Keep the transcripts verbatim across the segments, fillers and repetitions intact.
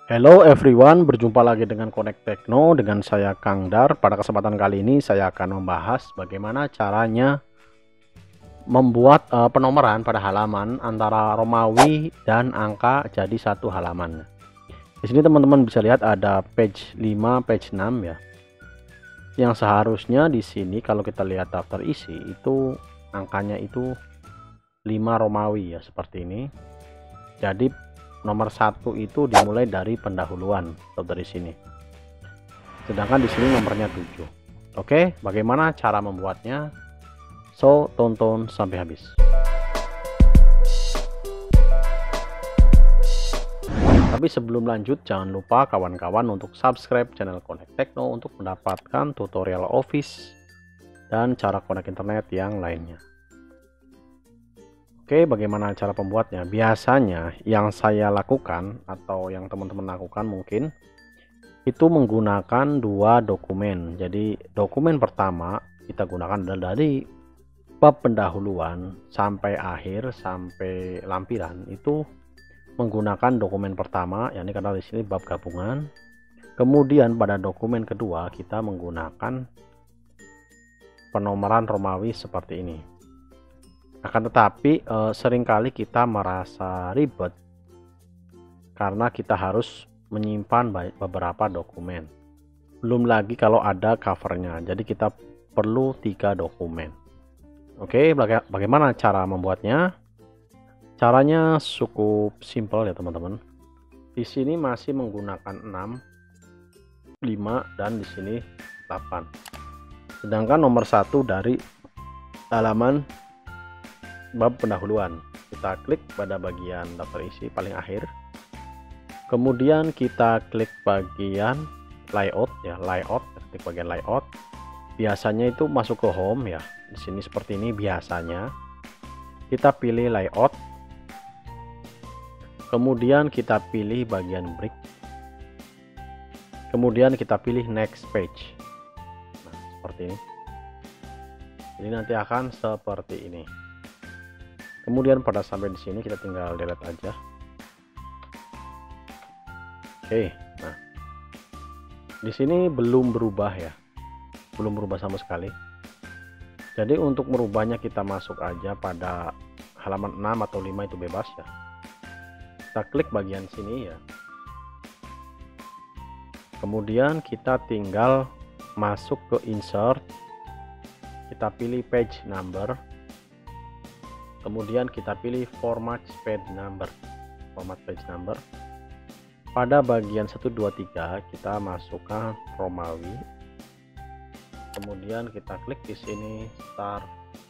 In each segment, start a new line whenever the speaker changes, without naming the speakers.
Hello everyone, berjumpa lagi dengan Connect Tekno dengan saya Kang Dar. Pada kesempatan kali ini saya akan membahas bagaimana caranya membuat uh, penomoran pada halaman antara Romawi dan angka jadi satu halaman. Di sini teman-teman bisa lihat ada page lima, page enam ya. Yang seharusnya di sini kalau kita lihat daftar isi itu angkanya itu lima Romawi ya, seperti ini. Jadi nomor satu itu dimulai dari pendahuluan atau dari sini, sedangkan di sini nomornya tujuh. Oke, bagaimana cara membuatnya? So, tonton sampai habis. Tapi sebelum lanjut, jangan lupa kawan-kawan untuk subscribe channel Connect Tekno untuk mendapatkan tutorial Office dan cara connect internet yang lainnya. Oke, bagaimana cara pembuatnya? Biasanya yang saya lakukan atau yang teman-teman lakukan mungkin itu menggunakan dua dokumen. Jadi dokumen pertama kita gunakan adalah dari bab pendahuluan sampai akhir sampai lampiran itu menggunakan dokumen pertama, yakni karena di sini bab gabungan. Kemudian pada dokumen kedua kita menggunakan penomoran Romawi seperti ini. Akan tetapi e, seringkali kita merasa ribet karena kita harus menyimpan beberapa dokumen. Belum lagi kalau ada covernya, jadi kita perlu tiga dokumen. Oke, baga bagaimana cara membuatnya? Caranya cukup simpel ya teman-teman. Di sini masih menggunakan enam, lima, dan di sini delapan. Sedangkan nomor satu dari halaman bab pendahuluan, kita klik pada bagian daftar isi paling akhir, kemudian kita klik bagian layout ya, layout, klik bagian layout. Biasanya itu masuk ke home ya, di sini seperti ini. Biasanya kita pilih layout, kemudian kita pilih bagian break, kemudian kita pilih next page. Nah, seperti ini. Jadi nanti akan seperti ini. Kemudian pada sampai di sini kita tinggal delete aja. Oke, nah di sini belum berubah ya, belum berubah sama sekali. Jadi untuk merubahnya kita masuk aja pada halaman enam atau lima, itu bebas ya. Kita klik bagian sini ya. Kemudian kita tinggal masuk ke insert, kita pilih page number. Kemudian kita pilih format page number. Format page number. Pada bagian satu, dua, tiga kita masukkan Romawi. Kemudian kita klik di sini start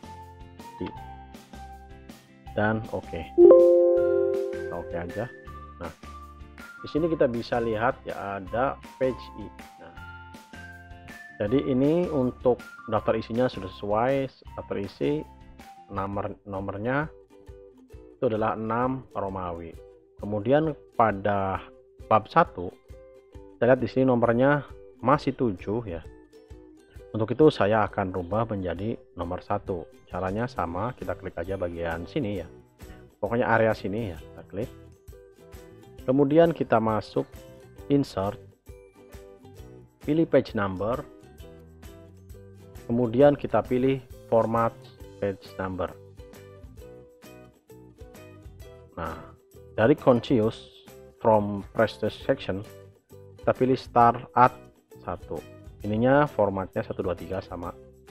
dan oke. Okay. Oke okay aja. Nah, di sini kita bisa lihat ya ada page i. Nah, jadi ini untuk daftar isinya sudah sesuai. Daftar isi nomor nomornya itu adalah enam Romawi. Kemudian pada bab satu kita lihat di sini nomornya masih tujuh ya. Untuk itu saya akan rubah menjadi nomor satu. Caranya sama, kita klik aja bagian sini ya. Pokoknya area sini ya, kita klik. Kemudian kita masuk insert, pilih page number. Kemudian kita pilih format page number. Nah, dari conscious from prestige section kita pilih start at satu. Ininya formatnya satu, dua, tiga sama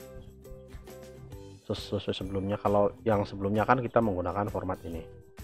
sesuai sebelumnya. Kalau yang sebelumnya kan kita menggunakan format ini.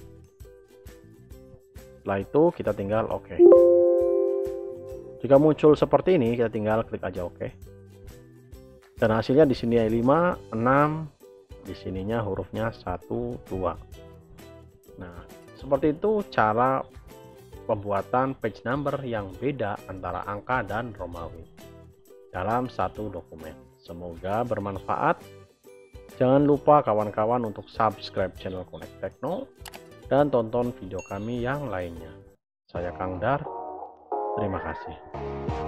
Setelah itu kita tinggal oke. Okay. Jika muncul seperti ini kita tinggal klik aja oke. Okay. Dan hasilnya di sini lima, enam, di sininya hurufnya satu, dua. Nah, seperti itu cara pembuatan page number yang beda antara angka dan Romawi dalam satu dokumen. Semoga bermanfaat. Jangan lupa kawan-kawan untuk subscribe channel Connect Tekno dan tonton video kami yang lainnya. Saya Kang Dar, terima kasih.